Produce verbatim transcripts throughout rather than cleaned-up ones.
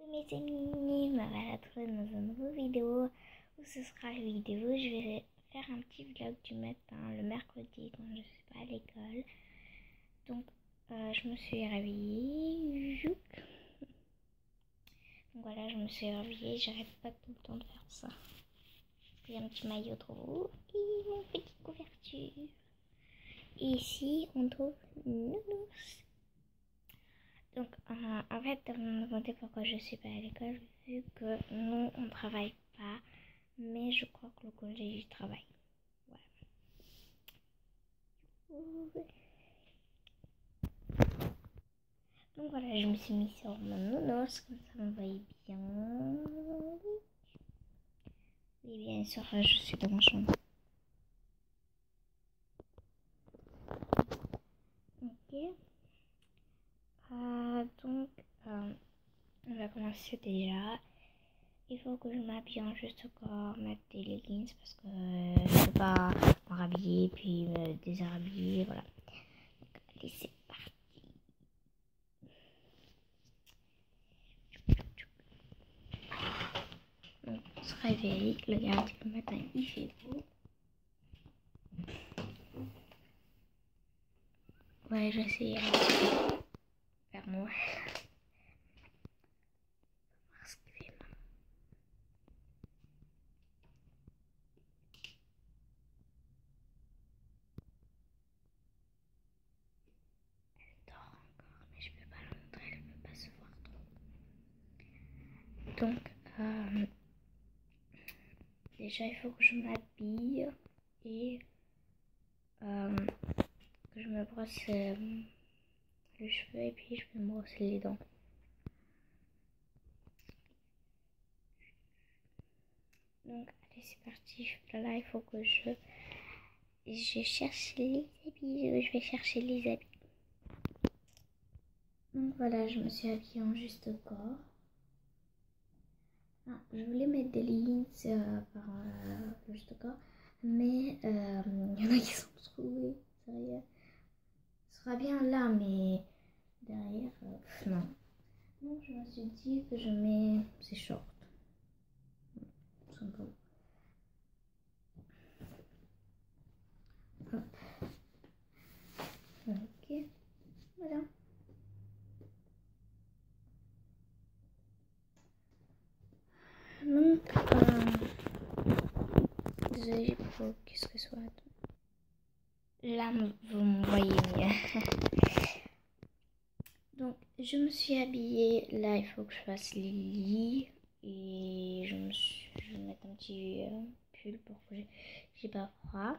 Mes amis, me voilà trouvé dans une nouvelle vidéo où ce sera la vidéo, je vais faire un petit vlog du matin, le mercredi quand je suis pas à l'école. Donc euh, je me suis réveillée, Jouk. Donc voilà, je me suis réveillée, j'arrête pas tout le temps de faire ça. J'ai un petit maillot trop et mon petite couverture. Et ici on trouve Nounours. Donc, euh, en fait, vous me demandez pourquoi je suis pas à l'école, vu que nous, on travaille pas, mais je crois que le collège y travaille. Voilà. Donc voilà, je me suis mis sur mon nounours, comme ça vous voyez bien. Et bien sûr, je suis dans ma chambre. Ok. Euh, donc, euh, on va commencer déjà. Il faut que je m'habille en juste corps, mettre des leggings parce que euh, je ne peux pas me rhabiller puis me déshabiller, voilà. Donc, allez, c'est parti. Donc, on se réveille, regarde, le matin il fait beau. Ouais, j'essaie un petit peu faire Noël. Parce qu'il fait mal. Elle dort encore, mais je peux pas la montrer, elle ne peut pas se voir trop. Donc, euh, déjà il faut que je m'habille et euh, que je me brosse euh, les cheveux et puis je vais me brosser les dents. Donc, allez, c'est parti. Là, il faut que je, je cherche les habits. Je vais chercher les habits. Donc, voilà, je me suis habillée en juste corps. Ah, je voulais mettre des leggings euh, par euh, le juste corps, mais euh, il y en a qui sont trouvés derrière. Ce sera bien là, mais derrière, euh, non. Donc, je me suis dit que je mets ces shorts. Tout simplement. Hop. Ok, voilà. Donc, euh, désolée pour qu'est-ce que ce soit. Là, vous me voyez mieux. Donc, je me suis habillée. Là, il faut que je fasse les lits. Et je, me suis, je vais mettre un petit euh, pull pour que j'ai pas froid.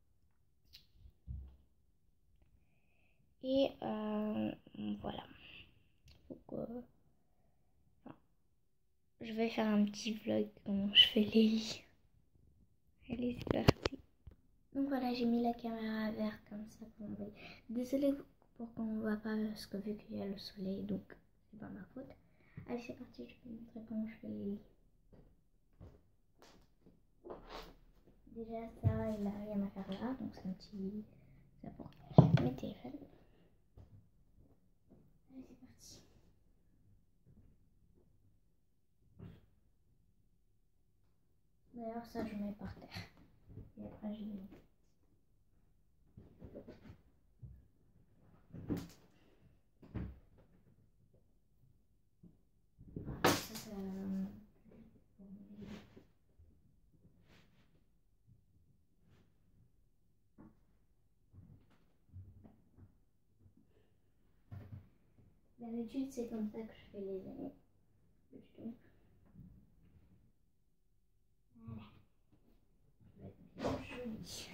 Et euh, voilà. Faut que, enfin, je vais faire un petit vlog comment je fais les lits. Allez, c'est parti. Donc voilà, j'ai mis la caméra verte comme ça pour vous voyez. Désolée pour qu'on ne voit pas parce que vu qu'il y a le soleil, donc c'est pas ma faute. Allez, c'est parti, je vais vous montrer comment je fais les lits. Déjà, ça, il n'a rien à faire là, donc c'est un petit. Ça pour mes téléphones. Allez, c'est parti. D'ailleurs, ça, je mets par terre. Et après, je mets. Voilà, ça, c'est. Euh... D'habitude, c'est comme ça que je fais les années. Voilà. Ça va être bien joli.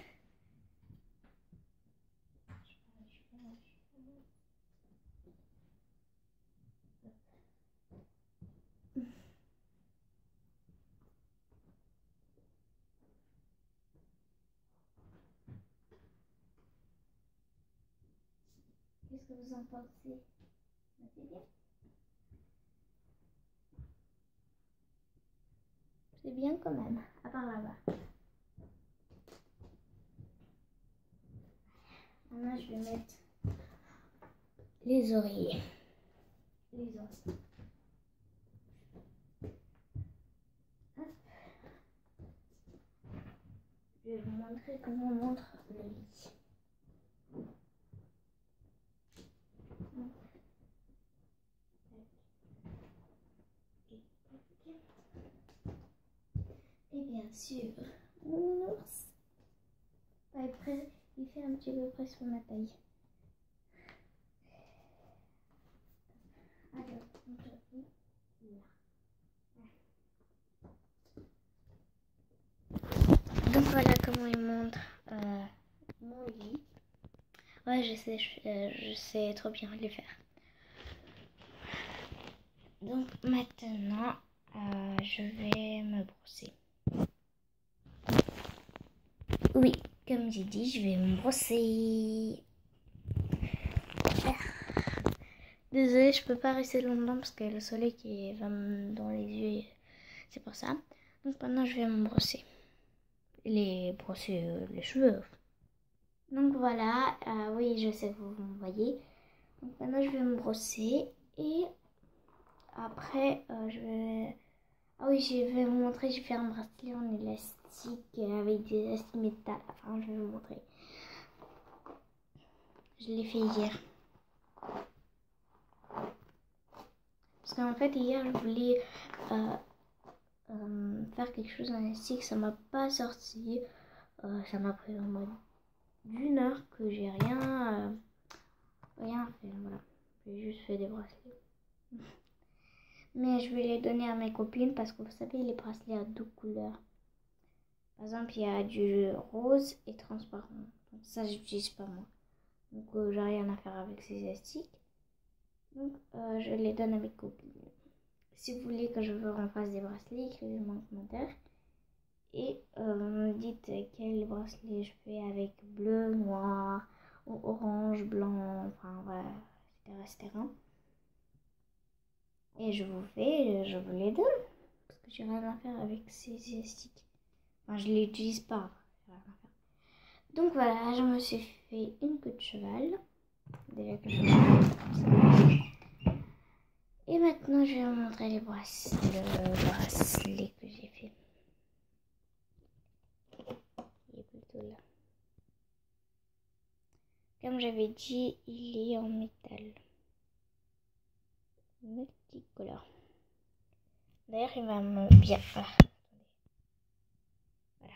Qu'est-ce que vous en pensez? C'est bien. C'est bien quand même, à part là-bas. Maintenant, je vais mettre les oreillers. Les oreillers. montrer comment on montre le lit. Et bien sûr, mon ours. Ouais, près, il fait un petit peu près sur ma taille. Alors, on te dit là. Donc voilà comment il montre euh, mon lit. Ouais, je sais, je, euh, je sais trop bien le faire. Donc maintenant, euh, je vais me brosser. Oui, comme j'ai dit, je vais me brosser. Désolée, je peux pas rester longtemps parce que le soleil qui va me dans les yeux, c'est pour ça. Donc maintenant, je vais me brosser. Les brosser euh, les cheveux. Donc voilà, euh, oui, je sais que vous me voyez. Donc maintenant, je vais me brosser et après, euh, je vais... Ah oui, je vais vous montrer, je vais faire un bracelet en élastique avec des élastiques métal. Enfin, je vais vous montrer. Je l'ai fait hier. Parce qu'en fait, hier, je voulais euh, euh, faire quelque chose en élastique. Ça m'a pas sorti. Euh, ça m'a pris vraiment d'une heure que j'ai rien, euh, rien fait. Voilà. J'ai juste fait des bracelets. Mais je vais les donner à mes copines parce que vous savez, les bracelets à deux couleurs. Par exemple, il y a du rose et transparent. Donc ça, j'utilise pas moi. Donc euh, j'ai rien à faire avec ces élastiques. Donc euh, je les donne à mes copines. Si vous voulez que je vous refasse des bracelets, écrivez-moi en commentaire. Et euh, me dites quel bracelet je fais avec bleu, noir, ou orange, blanc, enfin voilà, et cetera, et cetera. Et je vous fais, je vous les donne. Parce que j'ai rien à faire avec ces élastiques. Enfin, je les utilise pas. Donc voilà, je me suis fait une queue de cheval. Déjà que je Et maintenant, je vais vous montrer les bracelets, le bracelet que j'ai fait. Il est plutôt là. Comme j'avais dit, il est en métal. Multicolore. D'ailleurs, il va me bien. Ah, voilà.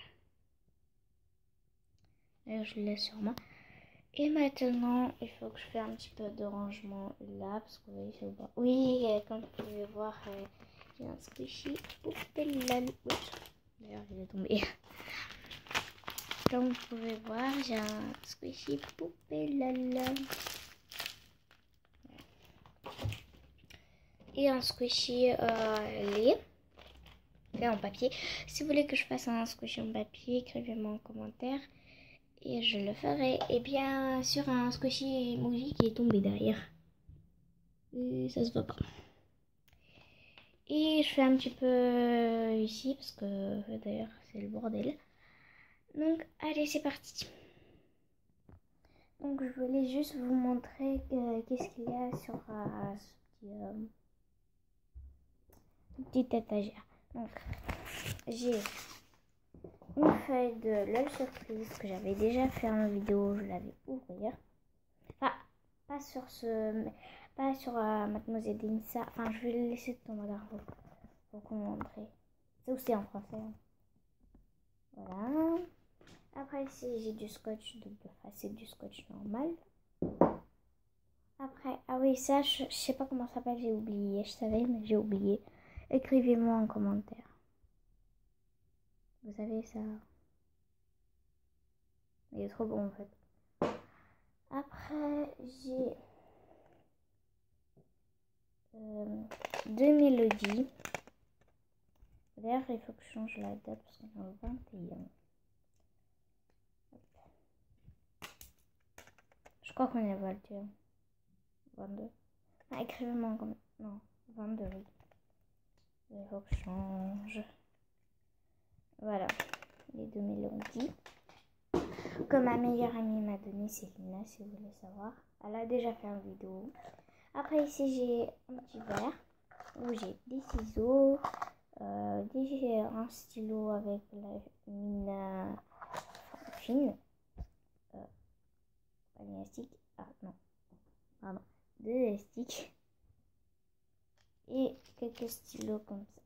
D'ailleurs, je le laisse sur moi. Et maintenant, il faut que je fasse un petit peu de rangement là. Parce que vous voyez, je vois. Oui, comme vous pouvez voir, euh, j'ai un squishy poupée lol. D'ailleurs, il est tombé. Comme vous pouvez voir, j'ai un squishy poupée lol. Et un squishy euh, lait fait en papier. Si vous voulez que je fasse un squishy en papier, écrivez-moi en commentaire et je le ferai. Et bien sûr, un squishy emoji qui est tombé derrière. Et ça se voit pas. Et je fais un petit peu ici parce que d'ailleurs c'est le bordel. Donc allez, c'est parti. Donc je voulais juste vous montrer qu'est-ce qu'il y a sur euh, ce petit, euh, petite étagère. Donc j'ai une feuille de l'œil surprise que j'avais déjà fait en vidéo, je l'avais ouvrir. Enfin, pas sur ce, pas sur euh, Mademoiselle Denissa. Enfin, je vais le laisser tomber là pour vous montrer. C'est aussi en français. Hein. Voilà. Après ici j'ai du scotch double face, c'est du scotch normal. Après, ah oui, ça, je, je sais pas comment ça s'appelle, j'ai oublié. Je savais, mais j'ai oublié. Écrivez-moi en commentaire. Vous savez ça. Il est trop bon en fait. Après, j'ai euh, deux mélodies. D'ailleurs, il faut que je change la date parce qu'on est au vingt et un. Je crois qu'on est le vingt-deux. Ah, écrivez-moi comme... Non, vingt-deux, oui. Il faut que je change. Voilà, les deux mélodies. Que ma meilleure amie m'a donné, c'est Lina, si vous voulez savoir. Elle a déjà fait une vidéo. Après, ici, j'ai un petit verre où j'ai des ciseaux, euh, des, un stylo avec la mine, fine. Euh, pas d'élastique. Ah non. Pardon. Deux élastiques. Et quelques stylos comme ça.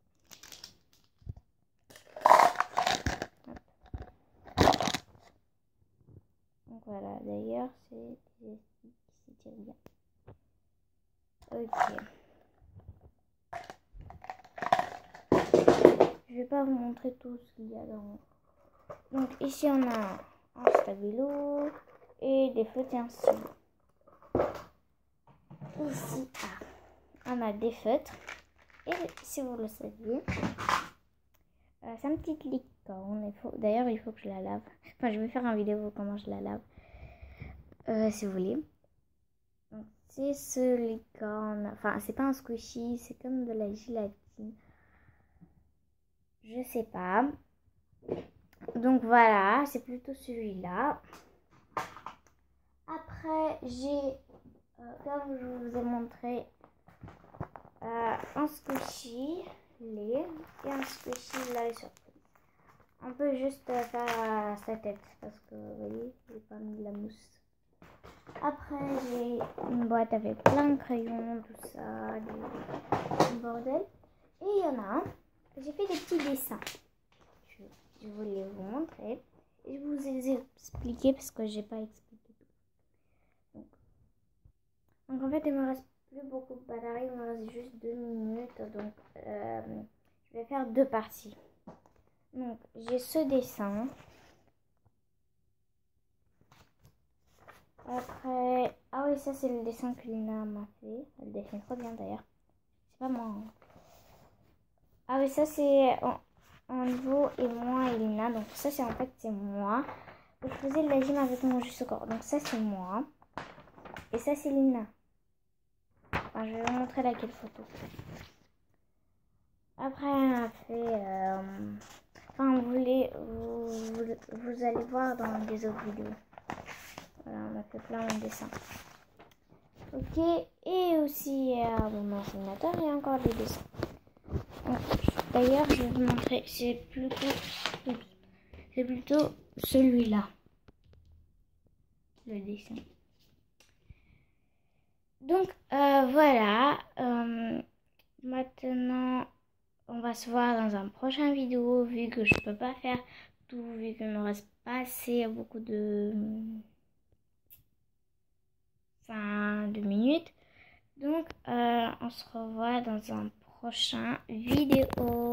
Hop. Donc voilà, d'ailleurs, c'est des élastiques qui s'étirent bien. Ok. Je vais pas vous montrer tout ce qu'il y a dans. Donc ici on a un stabilo et des feutres et un stylo. Ici ah, on a des feutres et si vous le saviez, euh, c'est un petit licorne. D'ailleurs il faut que je la lave. Enfin je vais faire une vidéo comment je la lave euh, si vous voulez. Donc c'est ce licorne. Enfin c'est pas un squishy, c'est comme de la gélatine. Je sais pas. Donc voilà, c'est plutôt celui-là. Après, j'ai, euh, comme je vous ai montré, euh, un squishy lait et un squishy la surprise. On peut juste faire euh, sa tête parce que vous voyez, j'ai pas mis de la mousse. Après, j'ai une boîte avec plein de crayons, tout ça, des, du bordel. Et il y en a un, j'ai fait des petits dessins. Je, je voulais vous montrer. Et je vous ai expliqué parce que j'ai pas expliqué tout. Donc, donc en fait, il me reste plus beaucoup de batterie, il me reste juste deux minutes. Donc euh, je vais faire deux parties. Donc j'ai ce dessin. Après, ah oui, ça c'est le dessin que Lina m'a fait. Elle dessine trop bien d'ailleurs. C'est pas moi. Hein. Ah oui, ça c'est en, en niveau et moi et Lina. Donc ça c'est en fait c'est moi. Je faisais de la gym avec mon juste corps. Donc ça c'est moi. Et ça c'est Lina. Enfin, je vais vous montrer laquelle photo. Après on a fait... Euh... Enfin vous, voulez, vous, vous, vous allez voir dans des autres vidéos. Voilà, on a fait plein de dessins. Ok, et aussi euh, mon ordinateur et encore des dessins. D'ailleurs, je vais vous montrer, c'est plutôt, c'est plutôt celui-là, le dessin. Donc euh, voilà, euh, maintenant on va se voir dans un prochain vidéo vu que je peux pas faire tout, vu qu'il me reste pas assez beaucoup de, enfin, de minutes. Donc euh, on se revoit dans un prochain vidéo.